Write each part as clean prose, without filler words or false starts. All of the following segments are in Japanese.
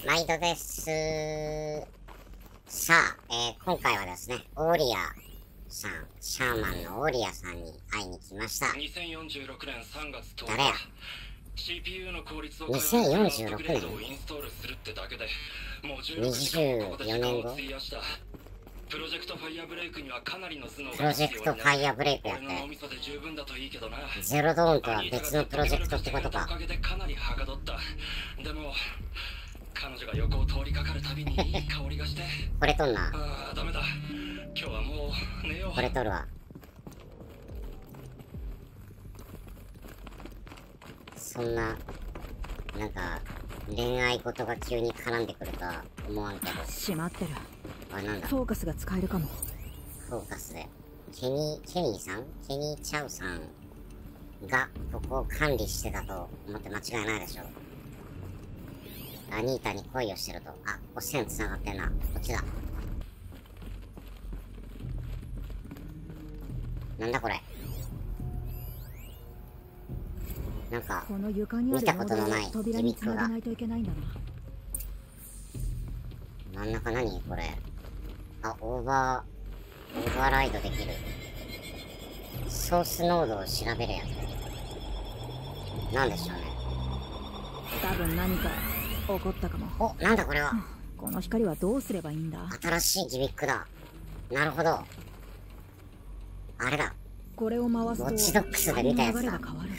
毎度です。さあ、今回はですね、オーリアさん、シャーマンのオーリアさんに会いに来ました。 2046年3月10日。 誰や CPU の効率を 2046年インストールするってだけでもう 24年後プロジェクトファイアブレイクにはかなりの頭脳プロジェクトファイアブレイクやって。ゼロドーンとは別のプロジェクトってことか。 おかげでかなりはかどった。でも彼女が横を通りかかるたびにいい香りがしてこれ取んな。 ああ、ダメだ。今日はもう寝よう。 これ取るわ。そんな、なんか、恋愛事が急に絡んでくるとは思わんけど。 閉まってる。 あ、なんだ。 フォーカスが使えるかも。 フォーカスで。ケニーさんケニーチャウさんがここを管理してたと思って間違いないでしょ。アニータに恋をしてると。あ、ここ線繋がってんな。こっちだ。なんだこれ。なんか、 この床にある見たことのない扉に繋がないといけないんだな。 真ん中何これ。あ、オーバーライドできる。ソースノードを調べるやつ。なんでしょうね。 多分何か起こったかも。 お、なんだこれは。 この光はどうすればいいんだ。 新しいギミックだ。なるほど。あれだ。 これを回すとウォッチドックスで見たやつだ。 流れが変わる。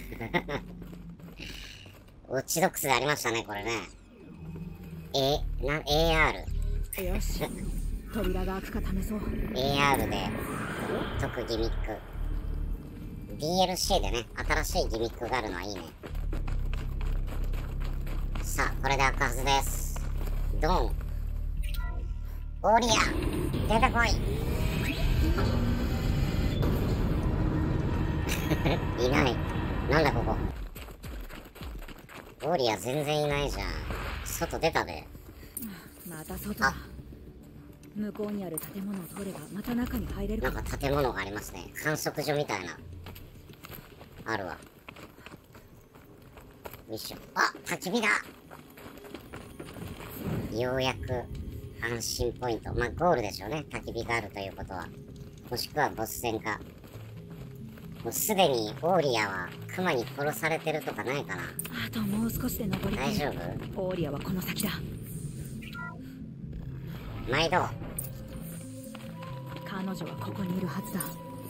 ウォッチドックスでありましたね、これね。AR。 よし。扉が開くか試そう。 AR で解くギミック。DLC でね、新しいギミックがあるのはいいね。さあ、これで開くはずです。ドン。オーリア、出てこい。いない。なんだここ。オーリア全然いないじゃん。外出たで。 また外だ。向こうにある建物を通ればまた中に入れるか。 なんか建物がありますね。観測所みたいな。あるわ。よいしょ。あ、焚き火だ。ようやく安心ポイント。まあ、ゴールでしょうね。焚き火があるということは。もしくはボス戦か。もうすでにオーリアはクマに殺されてるとかないかな。 あともう少しで登り大丈夫？ オーリアはこの先だ。 毎度。 彼女はここにいるはずだ。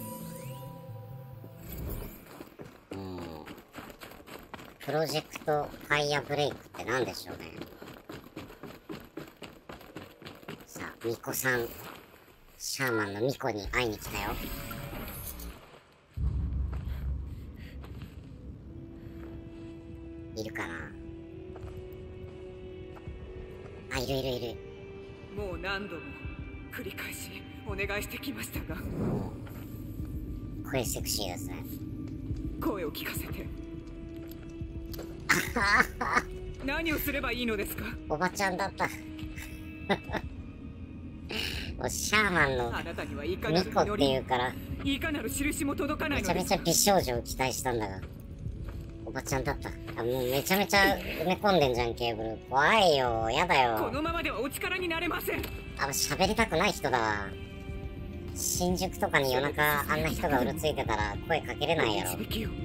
プロジェクトファイアブレイクって何でしょうね。さあ、ミコさん。シャーマンのミコに会いに来たよ。いるかなあ、いる。 もう何度も繰り返しお願いしてきましたが、 声セクシーですね。 声を聞かせて。何をすればいいのですか？ おばちゃんだった。もうシャーマンのあなたにはいかなるミコっていうからいかなる印も届かないのです。 めちゃめちゃ美少女を期待したんだが、おばちゃんだった。あ、もうめちゃめちゃ埋め込んでんじゃん、ケーブル。怖いよ、やだよ。 このままではお力になれません。 あ、喋りたくない人だわ。新宿とかに夜中あんな人がうろついてたら声かけれないやろ。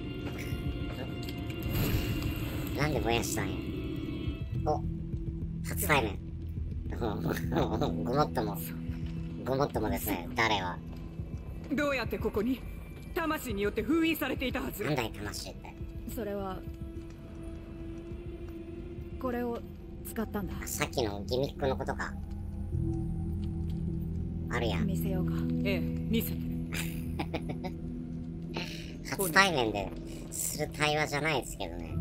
なんで燃やしたんや。お、初対面。ごもっともですね、誰は。 どうやってここに魂によって封印されていたはず。 なんだい魂って。 それはこれを使ったんだ。 さっきのギミックのことか。あるやん。 見せようか。 ええ、見せて。 初対面でする対話じゃないですけどね。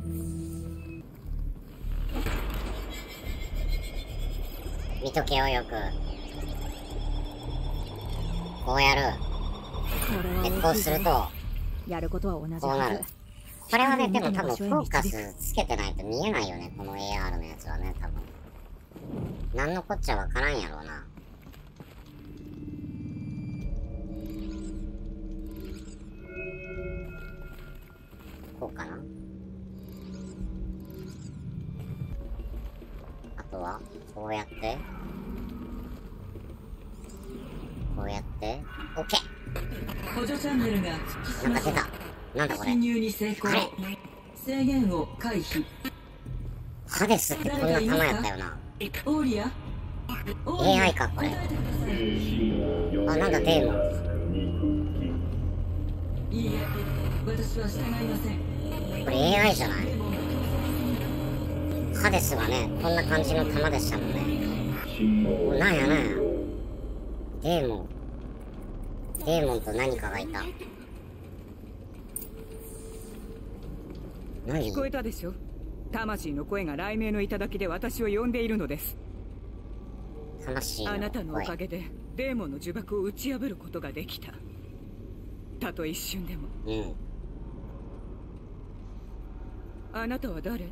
見とけよ、よく。こうやる。で、こうするとやることは同じはず。 こうなる。これはね、でも多分フォーカスつけてないと見えないよね、この AR のやつはね、多分。なんのこっちゃわからんやろうな。こうかな。あとはか？こうやって、こうやって、オッケ補助チャンネルが復帰ー。 しました。 なんか出た。なんだこれ。 侵入に成功。 あれ制限を回避。 ハデスってこんな玉やったよな。 オーリア AI かこれ。 答えてください。 あ、なんだデーモン。 いいえ、私は従いません。 これ AI じゃない？ハデスがね、こんな感じの玉でしたもんね。お、なんやなんや。デーモン。デーモンと何かがいた。何？ 聞こえたでしょ。魂の声が雷鳴の頂で私を呼んでいるのです。 魂の声。 あなたのおかげでデーモンの呪縛を打ち破ることができた。たとえ一瞬でも。 うん。 あなたは誰？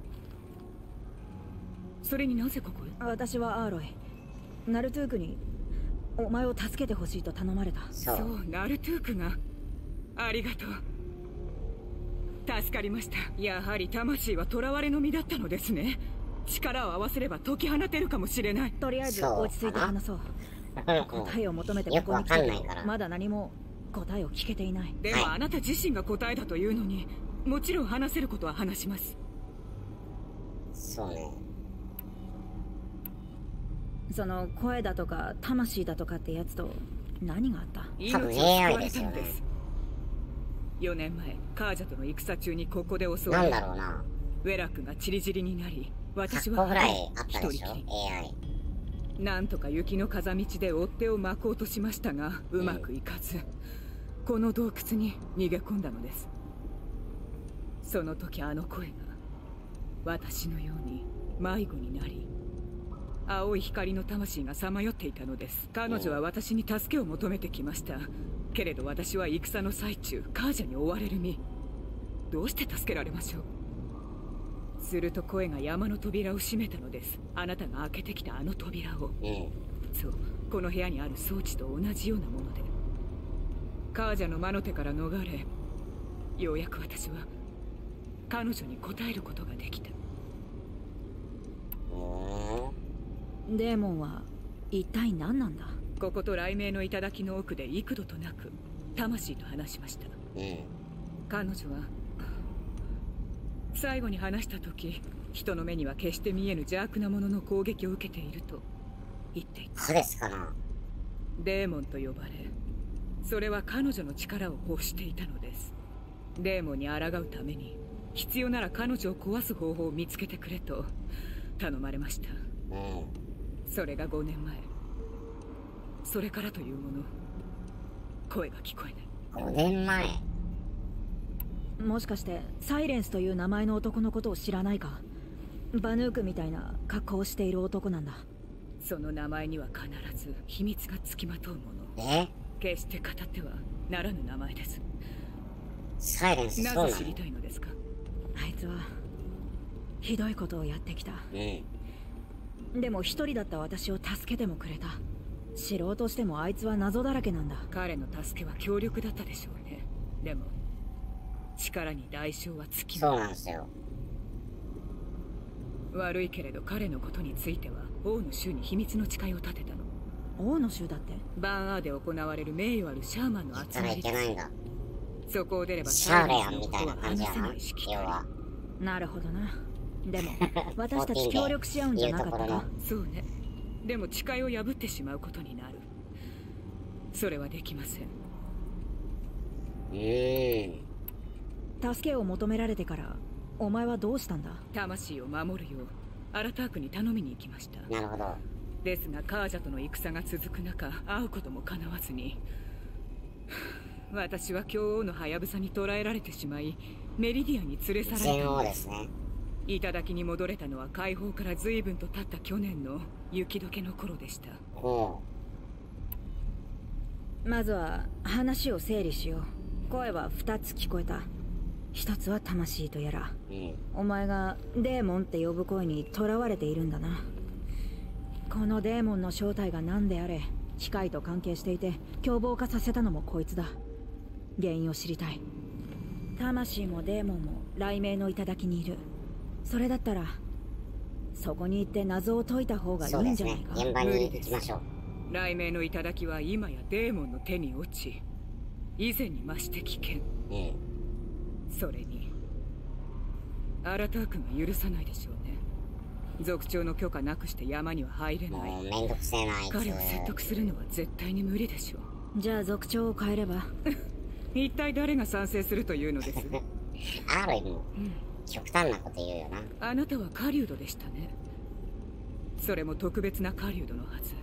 それになぜここへ？ 私はアーロイ。ナルトゥークにお前を助けてほしいと頼まれた。 そう。 そう、ナルトゥークが。ありがとう。助かりました。やはり魂は囚われの身だったのですね。力を合わせれば解き放てるかもしれない。 とりあえず落ち着いて話そう。答えを求めてここに来よくわかたけどんないから。 まだ何も答えを聞けていない。 でもあなた自身が答えだというのに、もちろん話せることは話します。 そうね。 その声だとか魂だとかってやつと何があった？ 多分命を救わ AI れですよねたのです。4年前、カージャとの戦中にここで襲なんわれ、 だろうな。 ウェラクがチリチリになり、私 100 は個ぐらいあったでしょ一人きり。 AI。 なんとか雪の風道で追っ手を巻こうとしましたが、うまくいかず、この洞窟に逃げ込んだのです。その時あの声が私のように迷子になり、青い光の魂がさまよっていたのです。彼女は私に助けを求めてきました。けれど私は戦の最中、カージャに追われる身。どうして助けられましょう。すると声が山の扉を閉めたのです。あなたが開けてきたあの扉を。 うん。 そう、この部屋にある装置と同じようなもので。カージャの魔の手から逃れ、ようやく私は彼女に答えることができた。 デーモンは一体何なんだ？ ここと雷鳴の頂の奥で幾度となく魂と話しました。 うん。 彼女は最後に話した時、人の目には決して見えぬ邪悪なものの攻撃を受けていると言っていた。 ハデスかな。 デーモンと呼ばれ、それは彼女の力を欲していたのです。デーモンに抗うために必要なら彼女を壊す方法を見つけてくれと頼まれました。 うん。 それが5年前。それからというもの、声が聞こえない。 5年前。 もしかしてサイレンスという名前の男のことを知らないか？バヌークみたいな格好をしている男なんだ。 その名前には必ず秘密がつきまとうもの。 え？ 決して語ってはならぬ名前です。 サイレンスそうなの？ なぜ知りたいのですか？ あいつはひどいことをやってきた。 うん。 でも一人だった私を助けてもくれた。知ろうとしてもあいつは謎だらけなんだ。 彼の助けは強力だったでしょうね。でも力に代償はつきそうまなんですよ。 悪いけれど彼のことについては王の衆に秘密の誓いを立てたの。 王の衆だって？ バンアーで行われる名誉あるシャーマンの行ったらい集まりです。 けないんだ。 そこを出ればシャーレやんのことはみたいな感じ話せやな。 ないしき要は。 なるほどな。でも私たち協力し合うんじゃなかったか？ そうね。でも誓いを破ってしまうことになる。それはできません。 助けを求められてからお前はどうしたんだ？ 魂を守るようアラタークに頼みに行きました。 なるほど。 ですがカージャとの戦が続く中、会うことも叶わずに、私は京王のハヤブサに捕らえられてしまい、メリディアに連れ去られ全たので。 王ですすね。 頂に戻れたのは解放から随分と経った去年の雪解けの頃でした。 おまずは話を整理しよう。声は2つ聞こえた。1つは魂とやら。 う。うん。 お前がデーモンって呼ぶ声に囚われているんだな。このデーモンの正体が何であれ、機械と関係していて凶暴化させたのもこいつだ。原因を知りたい。魂もデーモンも雷鳴の頂にいる。それだったらそこに行って謎を解いた方がいそうですいんじゃないか。 ね。現場に行きましょう。 雷鳴の頂は今やデーモンの手に落ち、以前に増して危険。それにアラタークが許さないでしょうね。族長の許可なくして山には入れない。 もうめんどくせえな、あいつ。 彼を説得するのは絶対に無理でしょう。 じゃあ族長を変えれば。 一体誰が賛成するというのですある意味、極端なこと言うよな。 あなたは狩人でしたね。それも特別な狩人のはず。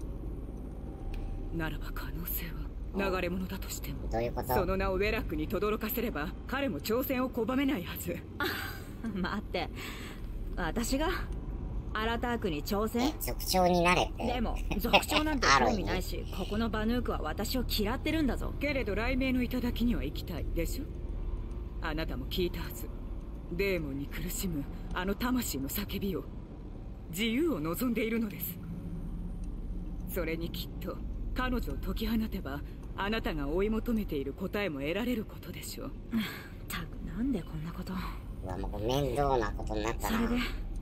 ならば可能性は流れ者だとしても、 どういうこと？ その名をウェラックに轟かせれば彼も挑戦を拒めないはず。 待って、私がアラタークに挑戦？ 族長になれって。 でも族長なんて興味ないし、ここのバヌークは私を嫌ってるんだぞ。 けれど雷鳴の頂には行きたいでしょ。あなたも聞いたはず。デーモンに苦しむあの魂の叫びを、自由を望んでいるのです。それにきっと彼女を解き放てば、あなたが追い求めている答えも得られることでしょう。 たく、なんでこんなこと。 うわ、もう面倒なことになったな。 それで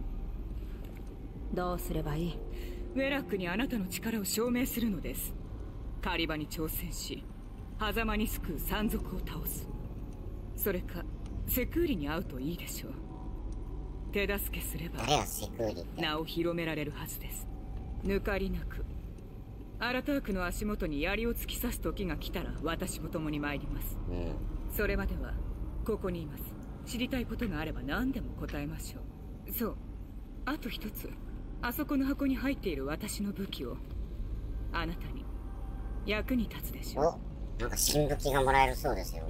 どうすればいい？ ウェラックにあなたの力を証明するのです。狩り場に挑戦し、狭間に救う山賊を倒す。それかセクーリに会うといいでしょう。手助けすれば誰がセクーリって名を広められるはずです。抜かりなくアラタークの足元に槍を突き刺す時が来たら、私も共に参ります。それまではここにいます。知りたいことがあれば何でも答えましょう。そう、あと一つ、あそこの箱に入っている私の武器をあなたに役に立つでしょう。 お、なんか新武器がもらえるそうですよ。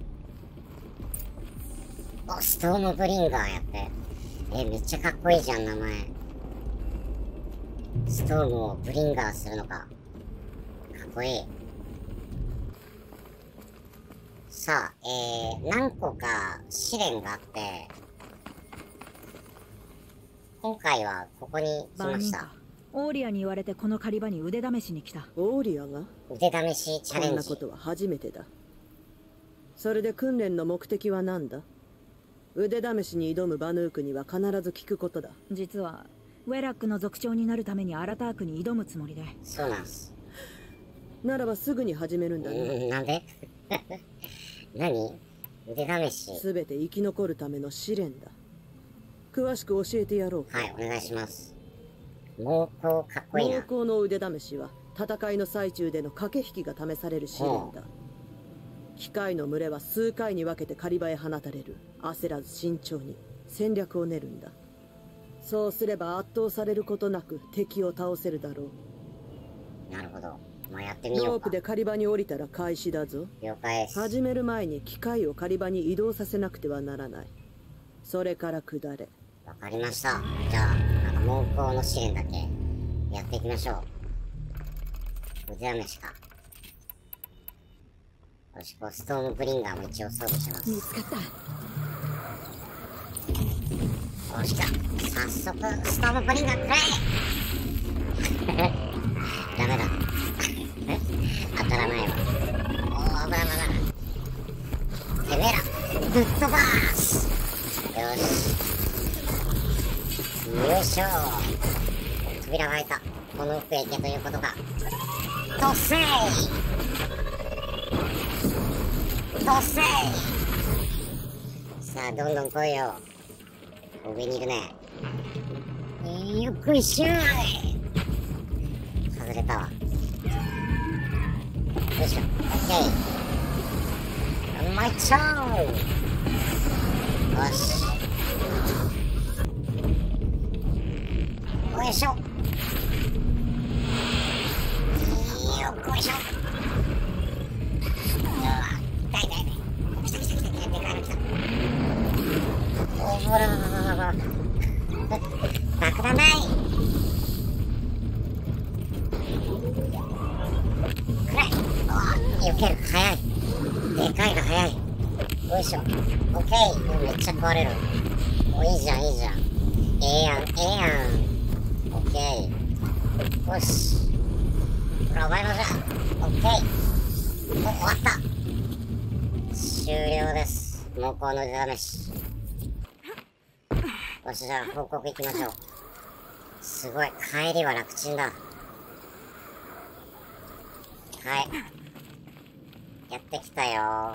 お、ストームブリンガーやって。めっちゃかっこいいじゃん、名前。ストームをブリンガーするのか。かっこいい。さあ、何個か試練があって、今回はここに来ました。 オーリアに言われてこの狩り場に腕試しに来た。 オーリアが腕試しチャレンジ。 こんなことは初めてだ。それで訓練の目的は何だ？腕試しに挑むバヌークには必ず聞くことだ。 実はウェラックの族長になるためにアラタークに挑むつもりで。 そうなんす。 ならばすぐに始めるんだね。 なんで何？腕試し。 すべて生き残るための試練だ。詳しく教えてやろうか。 はい、お願いします。猛攻かっこいいな。 猛攻の腕試しは戦いの最中での駆け引きが試される試練だ。機械の群れは数回に分けて狩り場へ放たれる。焦らず慎重に戦略を練るんだ。そうすれば圧倒されることなく敵を倒せるだろう。なるほど。まあ、やってみようか。 ロープで狩り場に降りたら開始だぞ。 了解です。 始める前に機械を狩り場に移動させなくてはならない。それから下れ。 わかりました。じゃあ、猛攻の試練だけやっていきましょう。腕試しか。よし、こうストームブリンガーも一応装備します。 見つかった。 よし、来た。早速ストームブリンガーくらえダメだ当たらないわ。おー、危ない危ない。てめえらぶっ飛ばーす。よし、よいしょ。扉が開いた。この奥へ行けということか。突せい突せい。さあ、どんどん来いよ。上にいるね。よっこいしょー。外れたわ。よいしょ。オッケー。うまいっちょー。よし。よいしょ。よっこいしょ。痛い痛い痛い。来た来た来た来た。でかいの来た。おー、ほらほらほらほら。爆弾ない。暗い。避ける。早い。でかいが早い。よいしょ。オッケー。めっちゃ壊れる。お、いいじゃん、いいじゃん。ええやん、ええやん。オッケー。よし。ほら、お前もじゃ。オッケー。お、終わった。終了です。猛攻の腕試し。よし、じゃあ、報告行きましょう。 すごい、帰りは楽ちんだ。はい。やってきたよ。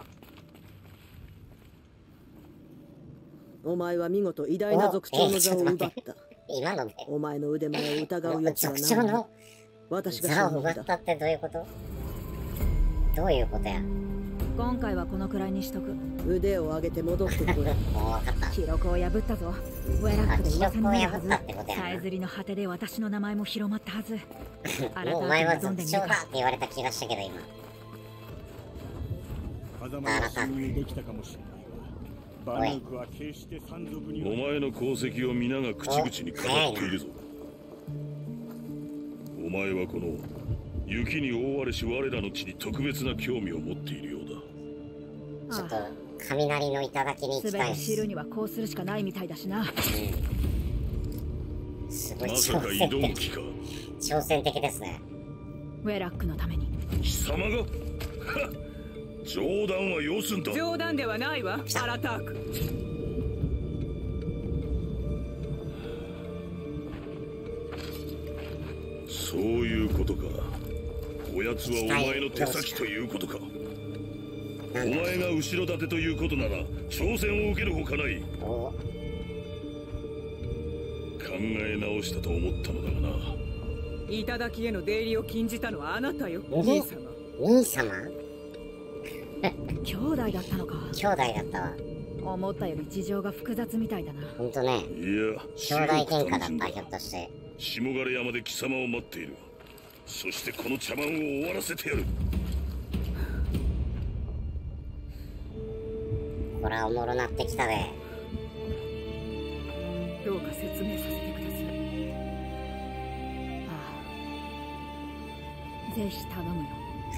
お前は見事偉大な族長の座を奪った。 今のでお前の腕前を疑う余地はない。 族長の私が座を奪ったってどういうこと？どういうことや？ 今回はこのくらいにしとく。 腕を上げて戻ってこい。 もう分かった。 記録を破ったぞ。ウェラックで噂になるはず。 記録を破ったってことやな。 さえずりの果てで私の名前も広まったはず。 もうお前は族長だって言われた気がしたけど今。 風間が侵入できたかもしれないが、バヌークは決して山賊には。 お前の功績を皆が口々に語っているぞ。お前はこの雪に覆われし我らの地に特別な興味を持っているようだ。 ちょっと雷の頂に行きたいです。 全て知るにはこうするしかないみたいだしな。 すごいまさか挑む気か。 挑戦的ですね。 ウェラックのために。 貴様が冗談はよすんだ。 冗談ではないわ、アラターク。 そういうことか。こやつはお前の手先ということか。お前が後ろ盾ということなら挑戦を受けるほかない。考え直したと思ったのだがな。 頂への出入りを禁じたのはあなたよ、兄様。 兄様？ 兄弟だったのか。 兄弟だったわ。 思ったより事情が複雑みたいだな。 ほんとね。 いや、 兄弟喧嘩だった、ひょっとして。 下枯山で貴様を待っている。そしてこの茶番を終わらせてやる。 これはおもろなってきたで。 どうか説明させてください。 ああ、ぜひ頼むよ。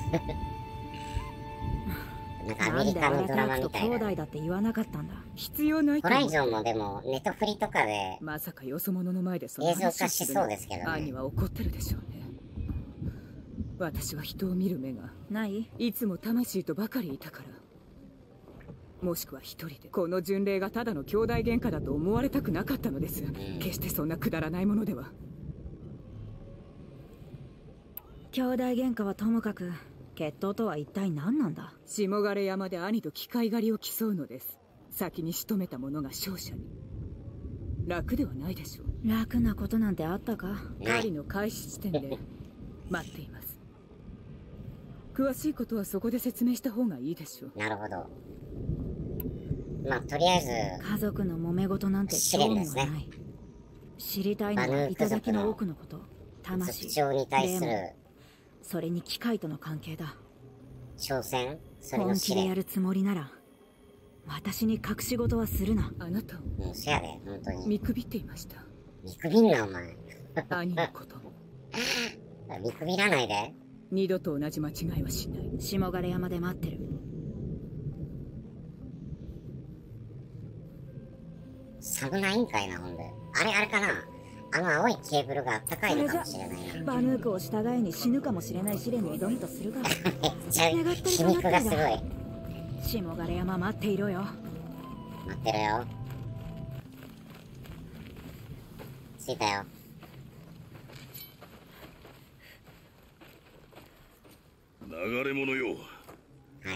なんかアメリカのドラマみたいな。 兄弟だって言わなかったんだ。 必要ないホライゾンもでもネトフリとかでまさかよそ者の前でその映像化しそうですけどね。 兄は怒ってるでしょうね。私は人を見る目がないいつも魂とばかりいたから。もしくは一人でこの巡礼がただの兄弟喧嘩だと思われたくなかったのです。決してそんなくだらないものでは。 兄弟喧嘩はともかく決闘とは一体何なんだ。 下枯山で兄と機械狩りを競うのです。先に仕留めた者が勝者に。楽ではないでしょう。 楽なことなんてあったか。 狩りの開始地点で待っています。詳しいことはそこで説明した方がいいでしょう。 なるほど。まあとりあえず家族の揉め事なんて興味はない。知りたいのは頂の奥のこと、魂、 族長に対するそれに機械との関係だ。 挑戦、それの本気試練。 でやるつもりなら私に隠し事はするな。 あなたをそやで、本当に見くびっていました。 見くびんなお前。 兄のことも見くびらないで。 二度と同じ間違いはしない。 下枯山で待ってる。 寒ないんかいな、ほんで。あれかな、あの青いケーブルがあったかいのかもしれないな。 バヌークを従いに死ぬかもしれない試練に挑むとするがめっちゃ皮肉がすごい。 下枯山待っていろよ。 待ってるよ。着いたよ。 流れ者よ。 はい。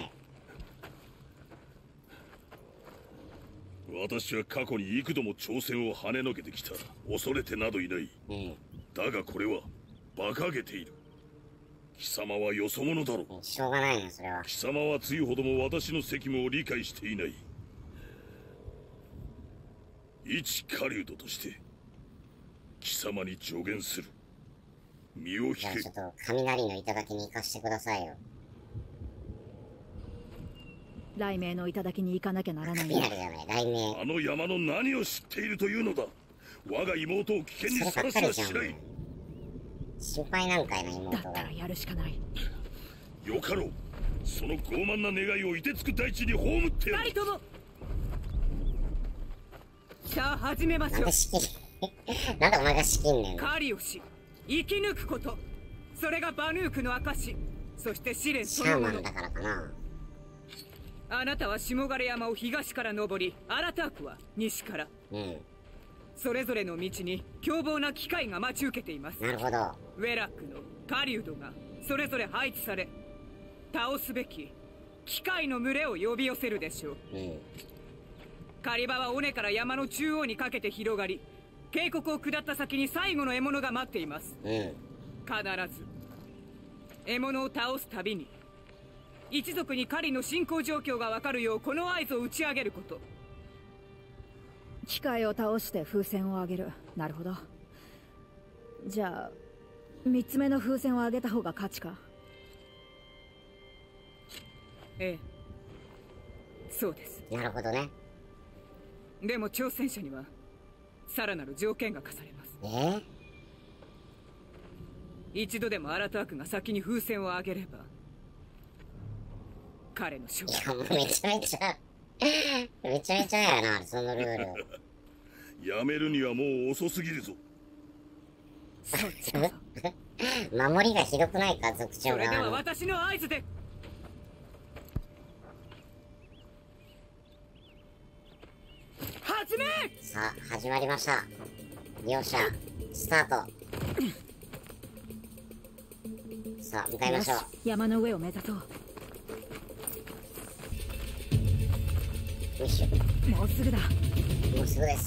私は過去に幾度も挑戦を跳ねのけてきた。恐れてなどいない。だがこれは馬鹿げている。貴様はよそ者だろう。 しょうがないね、それは。 貴様はついほども私の責務を理解していない。一狩人として貴様に助言する。身を引け。 じゃあちょっと雷の頂に行かしてくださいよ。 雷鳴の頂に行かなきゃならない。 雷じゃない、雷鳴。 あの山の何を知っているというのだ。我が妹を危険にさらすはしない。 心配なんかいな、妹が。 だったらやるしかない。 よかろう。その傲慢な願いを凍てつく大地に葬ってやる。 二人ともさあ始めましょう。 なんでお前が仕切んねん。 狩りをし生き抜くこと、それがバヌークの証。そして試練そのもの。 シャーマンだからかな。 あなたは下枯山を東から登り、アラタークは西から。 それぞれの道に凶暴な機械が待ち受けています。 なるほど。 ウェラックの狩人がそれぞれ配置され、倒すべき機械の群れを呼び寄せるでしょう。狩り場は尾根から山の中央にかけて広がり、渓谷を下った先に最後の獲物が待っています。必ず獲物を倒すたびに一族に狩りの進行状況が分かるようこの合図を打ち上げること。 機械を倒して風船を上げる。なるほど。じゃあ3つ目の風船を上げた方が勝ちか。 ええ、そうです。 なるほどね。 でも挑戦者にはさらなる条件が課されます。一度でもアラタークが先に風船を上げれば彼の勝利。 いやもうめちゃめちゃやな、そのルール。 やめるにはもう遅すぎるぞ。 守りがひどくないか、族長が。 それでは私の合図で。始め。 さあ始まりました。両者スタート。さあ向かいましょう。 山の上を目指そう。 よいしょ。 もうすぐだ。 もうすぐです。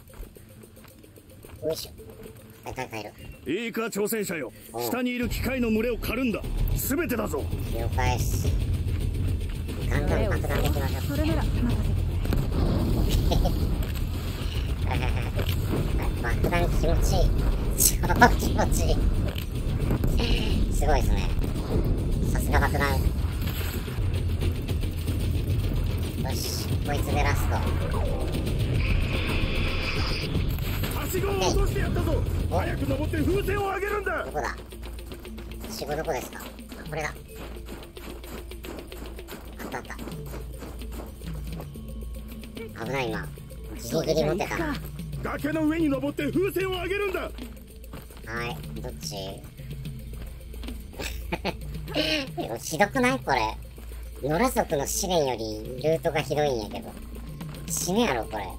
よいしょ。帰る。 いいか挑戦者よ、下にいる機械の群れを狩るんだ。全てだぞ。 了解です。ガンガン爆弾できましょう。 それなら任せてくれ。爆弾気持ちいい。超気持ちいい。すごいですね。さすが爆弾。よし、こいつでラスト。 はしごを落としてやったぞ。早く登って風船を上げるんだ。 どこだ。はしごどこですか。これだ。あった。危ない。今ギリギリ持ってたな。 崖の上に登って風船を上げるんだ。 はい、どっち。ひどくないこれ。野良族の試練よりルートがひどいんやけど。死ぬやろこれ。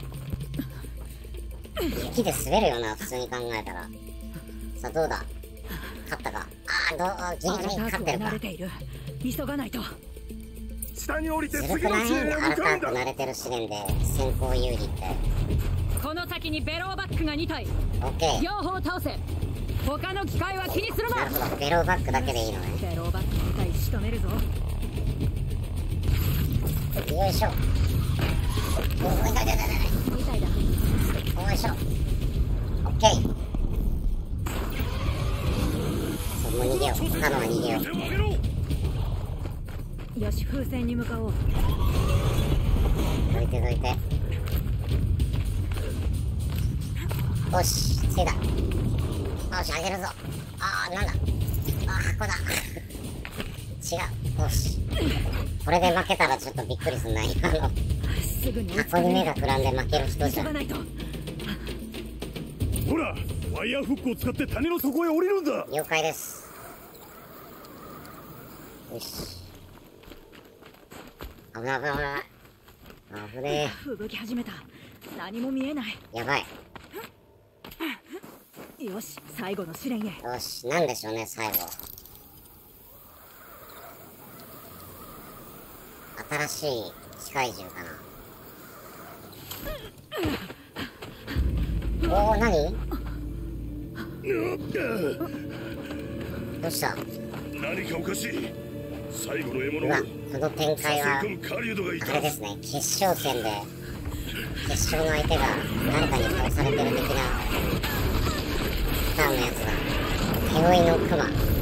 雪で滑るよな、普通に考えたら。さあどうだ。勝ったか。ギリギリ勝ってるか。 急がないと。 下に降りて次の試練へ向かうんだ。アルターク慣れてる試練で先行有利って。 この先にベローバックが2体。 オッケー。 両方倒せ。他の機械は気にするな。 なるほど、ベローバックだけでいいのね。 ベローバック2体仕留めるぞ。 よいしょ。痛い。2体だ。よいしょ。オッケー。もう逃げよう。他のは逃げよう。 よし、風船に向かおう。 どいて。よし、ついた。よし、あげるぞ。なんだ。箱だ。違う。よし。これで負けたらちょっとびっくりすんな。箱に目がくらんで負ける人じゃん。 ほら、ワイヤーフックを使って谷の底へ降りるんだ。 了解です。よし。危ない。危ねえ。 吹雪き始めた。何も見えない。 やばい。 よし、最後の試練へ。 よし、なんでしょうね、最後。新しい機械銃かな。何？どうした？ 何かおかしい。最後の獲物をこの展開はあれですね、決勝戦で決勝の相手が誰かに倒されてる的なターンのやつだ。手負いのクマ、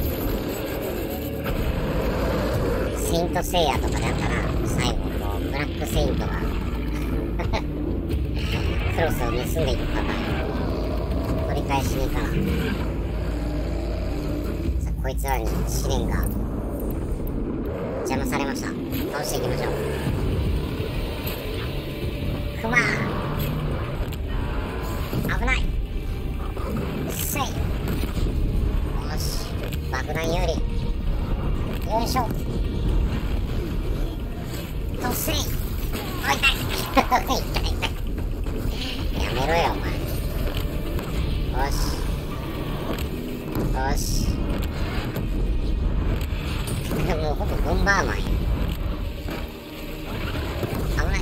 セイントセイヤとかであったら最後こうブラックセイントがクロスを盗んでいくパターン。取り返しに行かな。さあこいつらに試練が邪魔されました。倒していきましょう。クマ危ない。うっせい。よし、爆弾有利。よいしょ。突進。痛い。やめろろよ、お前。よし。よし。もうほぼボンバーマンや。危ない。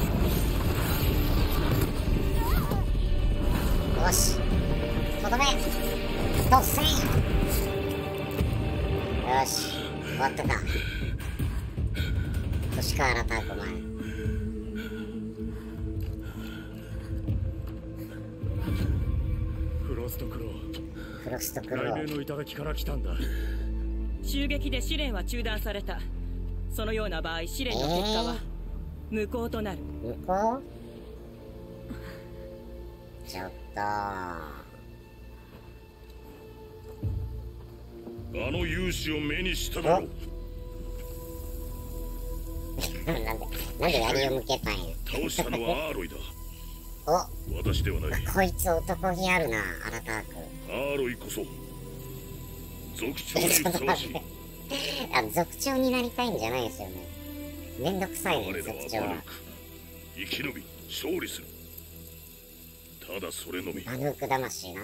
よし。とどめ。突戦。よし。終わったか。星川アラターク、お前。 フロストクロー。 フロストクロ雷ー。 鳴の頂から来たんだ。 襲撃で試練は中断された。そのような場合、試練の結果は無効となる。 向こうちょっと。 あの勇士を目にしただろう。 なんで槍を向けたんや。 倒したのはアーロイだ。 お、 私ではない。 こいつ男気あるな、アラターク。 アーロイこそ族長にふさわしい。 族長になりたいんじゃないですよね。めんどくさいね、 我らは族長は。 バヌーク。生き延び勝利する。ただそれのみ。 バヌーク魂な。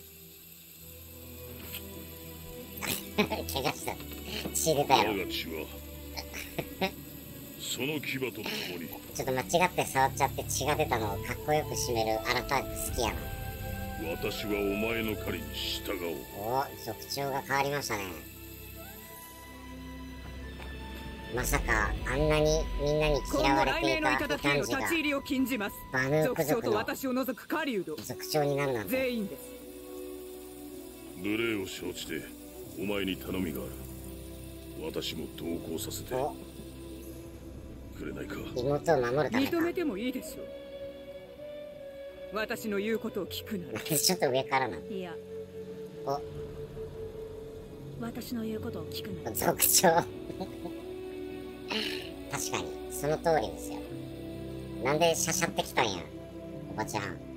怪我した。血出たやろ。 我が血はその牙とともに。 ちょっと間違って触っちゃって血が出たのをかっこよく締めるアラターク好きやな。 私はお前の狩りに従おう。 お、族長が変わりましたね。まさかあんなにみんなに嫌われていた異端児が立ち入りを禁じます。 バヌーク族長と族の私を除く狩人族長になるなんて。 全員です。 無礼を承知でお前に頼みがある。私も同行させてお、 くれないか。 妹を守るためか。 認めてもいいでしょう。私の言うことを聞くなら。 ちょっと上からな。 いや、 お、 私の言うことを聞くな。 族長確かにその通りですよ。なんでしゃしゃってきたんや、おばちゃん。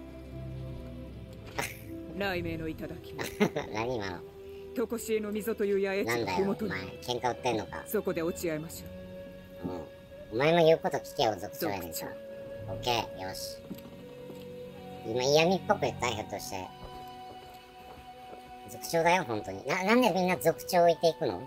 雷鳴の頂き。 何今の。 とこしえの溝という野営地なんだよおの麓に前、喧嘩売ってんのか。 そこで落ち合いましょうん、お前の言うこと聞けよ、族長やねんか。 族オッケー、よし。今嫌味っぽく言った、ひょっとして。族長だよ、本当に。なんでみんな族長置いていくの？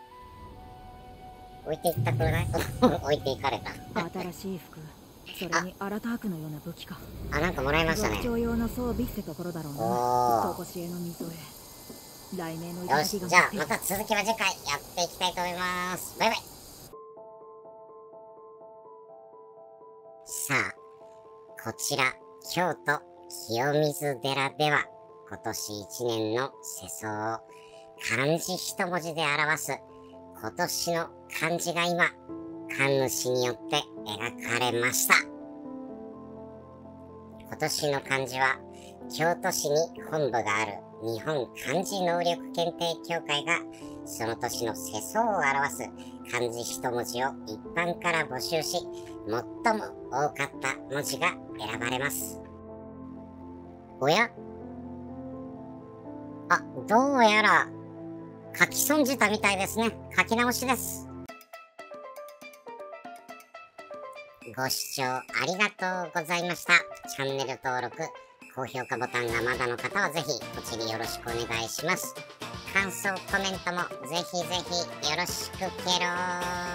置いていったくない置いていかれた。 新しい服、それにアラタークのような武器か。 あ、なんかもらいましたね。 族長用の装備ってところだろうおな。 ーとこしえの溝へ。雷鳴のよし、 頂きがじゃあまた続きは次回やっていきたいと思います。バイバイ。さあ、こちら、京都清水寺では、今年1年の世相を漢字一文字で表す、今年の漢字が今、神主によって描かれました。今年の漢字は、京都市に本部がある日本漢字能力検定協会がその年の世相を表す漢字一文字を一般から募集し、最も多かった文字が選ばれます。おや？あ、どうやら書き損じたみたいですね。書き直しです。ご視聴ありがとうございました。チャンネル登録、高評価ボタンがまだの方はぜひこちらよろしくお願いします。感想コメントもぜひぜひよろしくケロー。